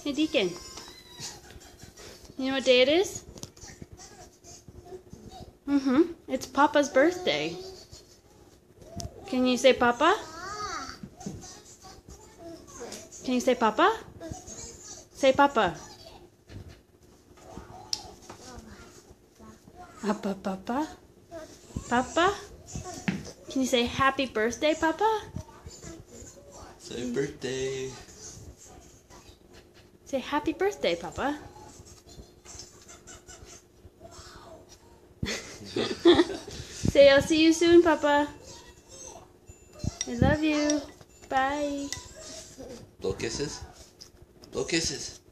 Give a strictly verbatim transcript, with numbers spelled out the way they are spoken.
Hey, Deacon. You know what day it is? Mm-hmm. It's Papa's birthday. Can you say Papa? Can you say Papa? Say Papa. Papa, Papa. Papa? Can you say happy birthday, Papa? Say birthday. Say happy birthday, Papa. Say I'll see you soon, Papa. I love you. Bye. Blow kisses. Blow kisses.